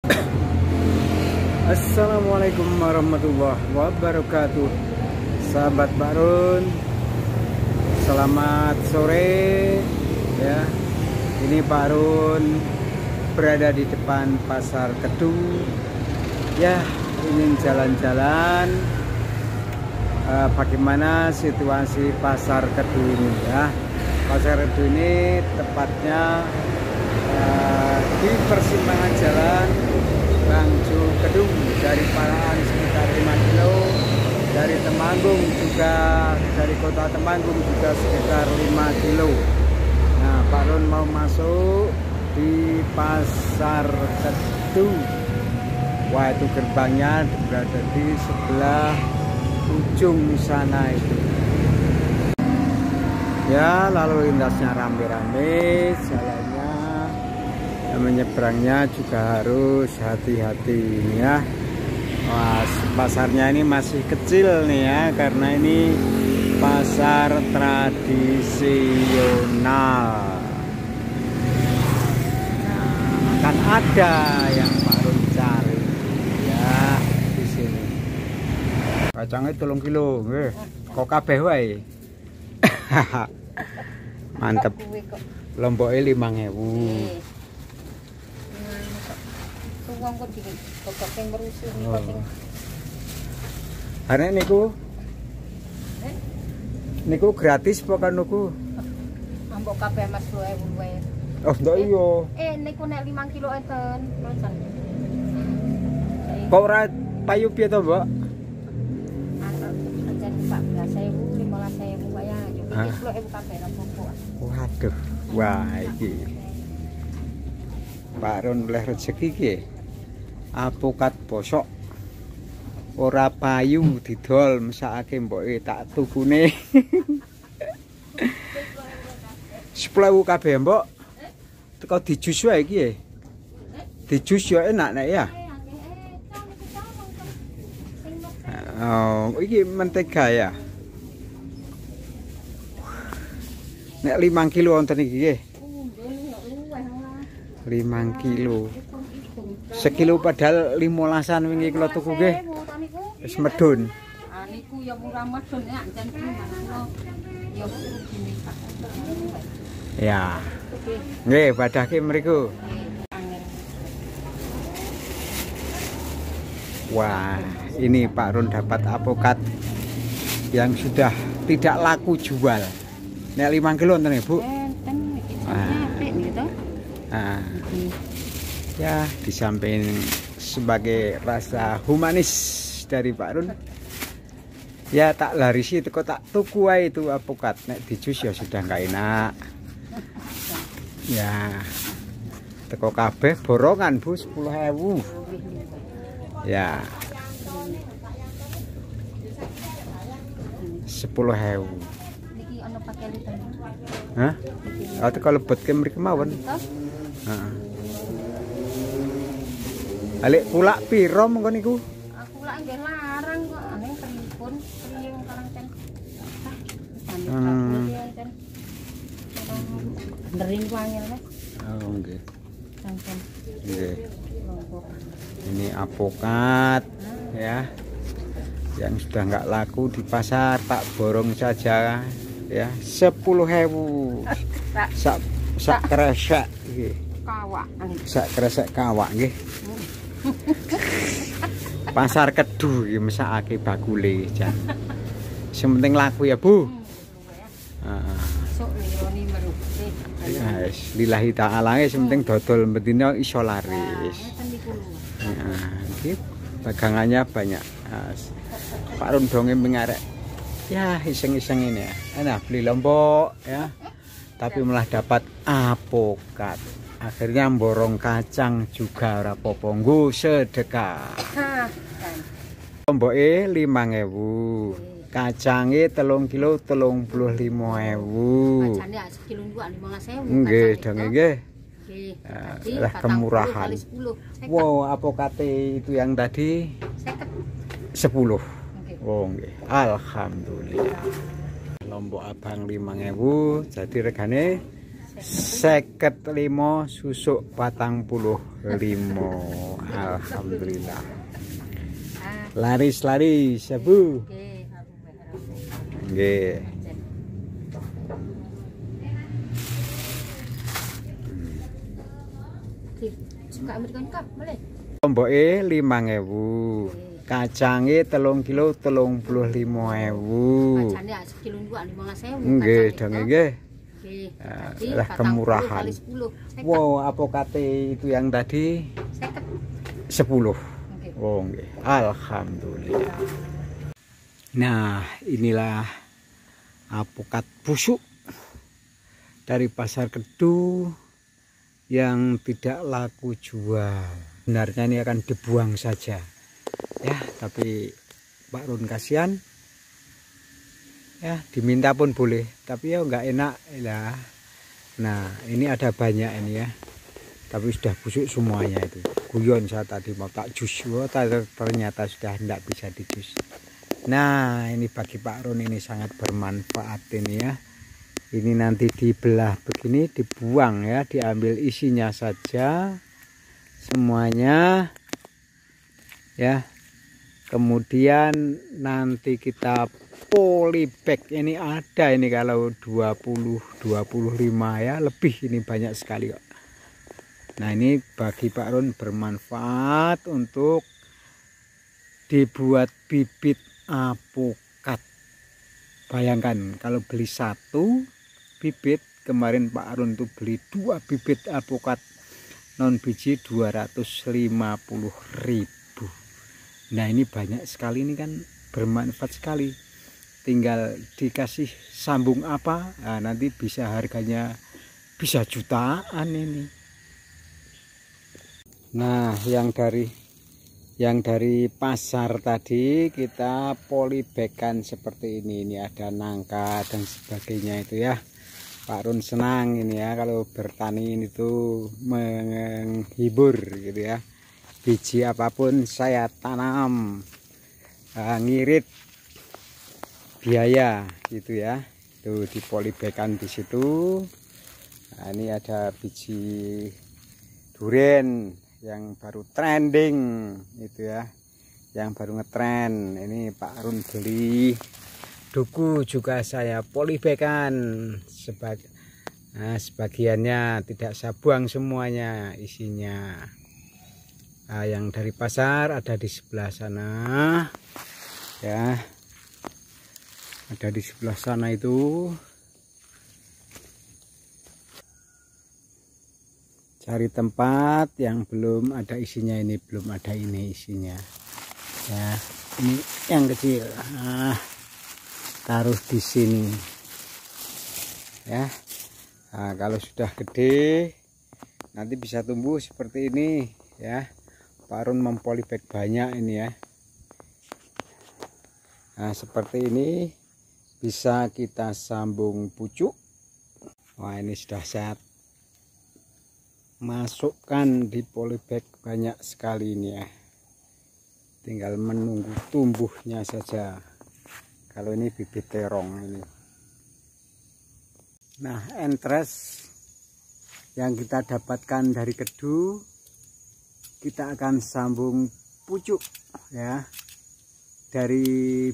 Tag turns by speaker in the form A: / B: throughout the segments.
A: Assalamualaikum warahmatullahi wabarakatuh. Sahabat Barun, selamat sore ya. Ini Barun berada di depan Pasar Kedu. Ya, ingin jalan-jalan bagaimana situasi Pasar Kedu ini ya. Pasar Kedu ini tepatnya di persimpangan jalan Bangju Kedung, dari Parahan sekitar 5 kilo, dari Temanggung juga, dari kota Temanggung juga sekitar 5 kilo. Nah, Pak Ron mau masuk di Pasar Kedu. Wah, itu gerbangnya berada di sebelah ujung sana itu. Ya, lalu lintasnya rame-rame, jalannya, menyeberangnya juga harus hati-hati ya. Wah, pasarnya ini masih kecil nih ya, karena ini pasar tradisional. Nah, kan ada yang baru cari ya di sini. Kacangnya 3 kilo, nggih. Kok kabeh wae. Mantep. Lomboknya 5.000. Karena niku gratis bukan niku?
B: Ambok kabeh Mas 10.000 wae.
A: Oh, ndak iya.
B: Niku nek 5 kilo enten.
A: Kok ora payu piye to, Mbok?
B: Ancen 14.000, 15.000 wae ya. Yo 10.000 kabeh rampung.
A: Waduh. Wah, iki Pak Ron oleh rezeki iki. Apokat bosok ora payu didol, mesakake mboke tak tukune 10.000 kabeh, Mbok. Teko dijus wae iki. Dijus yo enak nek ya. Oh, iki mentega ya. Nek 5 kilo wonten iki nggih. 5 kilo. Sekilo padahal 15-an wingi kula tuku nggih. Wis medun.
B: Ah niku ya murah medun ya, jan manano. Ya
A: ya. Nggih, badahke mriku. Wah, ini Pak Ron dapat apokat yang sudah tidak laku jual. Nek 5 kilo enten, Bu. Nah, ya, disampaikan sebagai rasa humanis dari Pak Ron. Ya, tak larisi teko tak tuku wae itu apokat. Nek dijus ya sudah nggak enak. Ya, teko kabeh borongan, Bu, 10.000. Ya, 10.000.
B: Niki ana pakai liter.
A: Hah? Atau kalau lebet ke mriki mawon. Heeh. Alik pulak piro mengko niku?
B: Aku lak nggih larang kok, aneh pripun priye wong karang ten. Benerin ku angel Mas.
A: Oh nggih.
B: Sampun.
A: Nggih. Ini apokat ya. Yang sudah nggak laku di pasar, tak borong saja ya. 10.000. Sak kresek nggih.
B: Kawak.
A: Sak kresek kawak nggih. Pasar Kedu iki mesakake bakule jan. Sementing laku ya, Bu. Heeh.
B: Sok lironi meruh.
A: Ya, lillahi ta'ala sementing dodol bedino iso laris. Nah, iki dagangannya banyak. Pak Ron donge mengarek. Ya, iseng-iseng ini ya. Enak beli lombok ya. Tapi malah dapat apokat. Akhirnya borong kacang juga ora apa-apa, nggo sedekah. Lomboke 5.000. Kacange 3 kilo 35.000.
B: Kacane sekilo niku 15.000.
A: Nggih, dong nggih.
B: Nggih.
A: Lah kemurahan. Wow, apokate itu yang tadi 10. Oh nggih. Alhamdulillah. Lombok abang 5.000, jadi regane 55 susuk 45. Alhamdulillah. Laris ya Bu. Nggih.
B: Suka Amerika kap boleh.
A: Lomboke 5.000. Kacange 3 kilo 35.000.
B: Kacangnya sekilo 15.000.
A: Nggih, dong nggih.
B: Nggih.
A: Lah kemurahan.
B: Kali 10.
A: Wow, apokate itu yang tadi 10. Oh, nggih. Alhamdulillah. Nah, inilah apokat busuk dari Pasar Kedu yang tidak laku jual. Sebenarnya ini akan dibuang saja. Ya, tapi Pak Run kasihan. Ya, diminta pun boleh, tapi ya nggak enak ya. Nah, ini ada banyak ini ya. Tapi sudah busuk semuanya itu. Guyon saya tadi mau tak jus, ternyata sudah tidak bisa dijus. Nah, ini bagi Pak Run ini sangat bermanfaat ini ya. Ini nanti dibelah begini, dibuang ya, diambil isinya saja semuanya ya. Kemudian nanti kita polybag, ini ada ini kalau 20-25 ya, lebih ini banyak sekali kok. Nah, ini bagi Pak Run bermanfaat untuk dibuat bibit apokat. Bayangkan kalau beli 1 bibit, kemarin Pak Run tuh beli 2 bibit apokat non biji 250.000. Nah, ini banyak sekali, ini kan bermanfaat sekali. Tinggal dikasih sambung apa, nah, nanti bisa harganya bisa jutaan ini. Nah, yang dari pasar tadi kita polybagkan seperti ini. Ini ada nangka dan sebagainya itu ya. Pak Run senang ini ya, kalau bertani itu menghibur gitu ya. Biji apapun saya tanam, ngirit biaya gitu ya. Tuh dipolibagkan di situ. Nah, ini ada biji durian yang baru trending itu ya, yang baru ngetren. Ini Pak Run beli, duku juga saya polybagkan sebagiannya, tidak saya buang semuanya isinya. Nah, yang dari pasar ada di sebelah sana ya, ada di sebelah sana itu. Cari tempat yang belum ada isinya, ini belum ada ini isinya ya. Ini yang kecil, taruh di sini ya. Nah, kalau sudah gede nanti bisa tumbuh seperti ini ya. Pak Run mempolibag banyak ini ya. Nah, seperti ini bisa kita sambung pucuk. Wah, ini sudah saya masukkan di polybag banyak sekali ini ya. Tinggal menunggu tumbuhnya saja. Kalau ini bibit terong ini. Nah, entres yang kita dapatkan dari Kedu, kita akan sambung pucuk ya, dari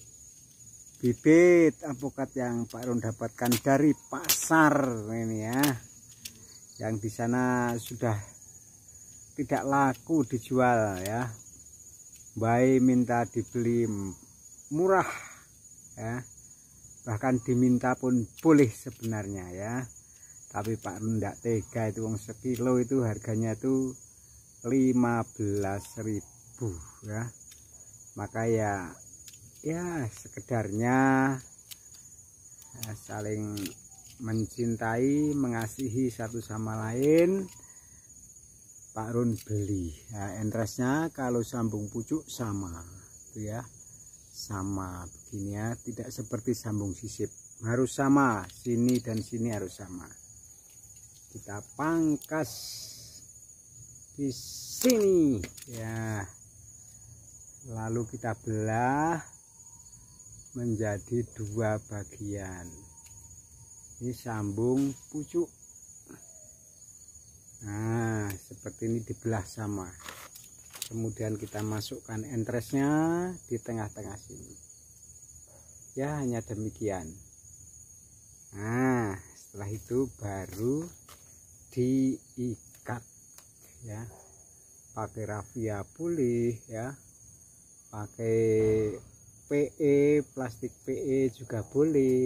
A: bibit apokat yang Pak Run dapatkan dari pasar ini ya, yang di sana sudah tidak laku dijual ya. Baik minta dibeli murah ya, bahkan diminta pun boleh sebenarnya ya, tapi Pak Run tidak tega, itu wong sekilo itu harganya tuh 15.000 ya. Maka ya sekedarnya saling mencintai, mengasihi satu sama lain, Pak Run beli. Nah, interestnya kalau sambung pucuk sama tuh ya, sama begini ya, tidak seperti sambung sisip, harus sama, sini dan sini harus sama. Kita pangkas di sini ya, lalu kita belah menjadi 2 bagian. Ini sambung pucuk Nah, seperti ini dibelah sama. Kemudian kita masukkan entresnya di tengah-tengah sini. Ya, hanya demikian. Nah, setelah itu baru diikat ya. Pakai rafia boleh ya. Pakai PE, plastik PE juga boleh.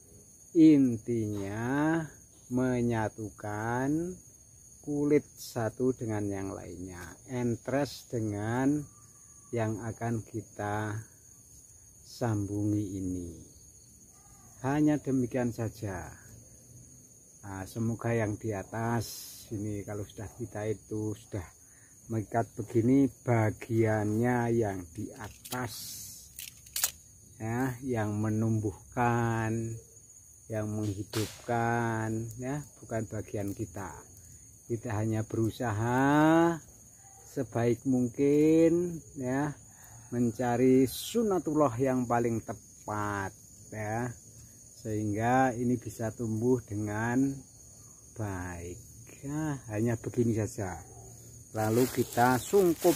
A: Intinya menyatukan kulit satu dengan yang lainnya, entres dengan yang akan kita sambungi ini. Hanya demikian saja. Nah, semoga yang di atas ini kalau sudah kita itu sudah mengikat begini, bagiannya yang di atas ya, yang menumbuhkan, yang menghidupkan ya, bukan bagian kita. Kita hanya berusaha sebaik mungkin ya, mencari sunatullah yang paling tepat ya, sehingga ini bisa tumbuh dengan baik ya. Hanya begini saja. Lalu kita sungkup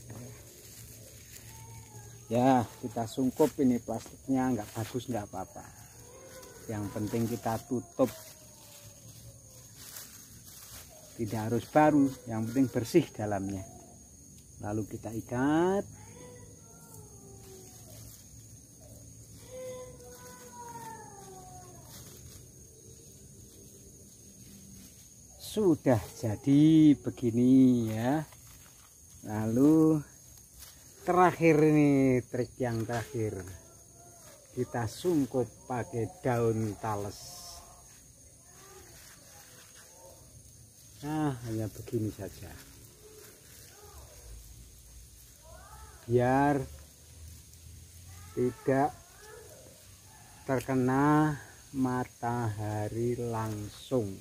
A: ya, kita sungkup. Ini plastiknya nggak bagus nggak apa-apa, yang penting kita tutup. Tidak harus baru, yang penting bersih dalamnya. Lalu kita ikat. Sudah jadi begini ya. Lalu terakhir nih, trik yang terakhir, kita sungkup pakai daun tales. Nah, hanya begini saja, biar tidak terkena matahari langsung.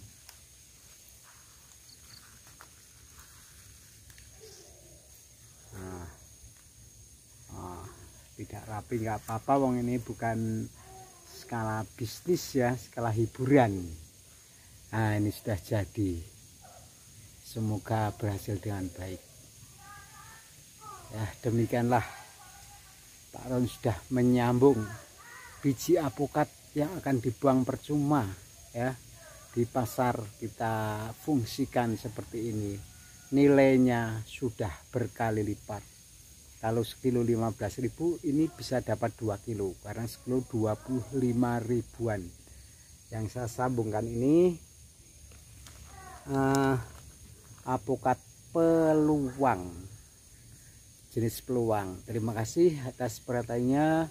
A: Tidak rapi nggak apa-apa, wong ini bukan skala bisnis ya, skala hiburan. Nah, ini sudah jadi. Semoga berhasil dengan baik. Ya, demikianlah Pak Ron sudah menyambung biji apokat yang akan dibuang percuma ya. Di pasar kita fungsikan seperti ini. Nilainya sudah berkali lipat. Kalau sekilo 15.000, ini bisa dapat 2 kilo. Karena sekilo 25 ribuan. Yang saya sambungkan ini apokat peluang, jenis peluang. Terima kasih atas perhatiannya.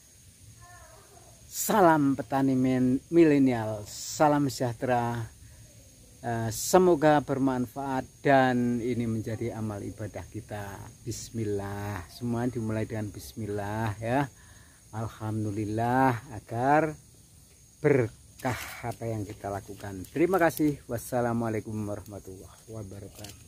A: Salam petani milenial, salam sejahtera. Semoga bermanfaat dan ini menjadi amal ibadah kita. Bismillah, semua dimulai dengan bismillah ya. Alhamdulillah, agar berkah apa yang kita lakukan. Terima kasih. Wassalamualaikum warahmatullahi wabarakatuh.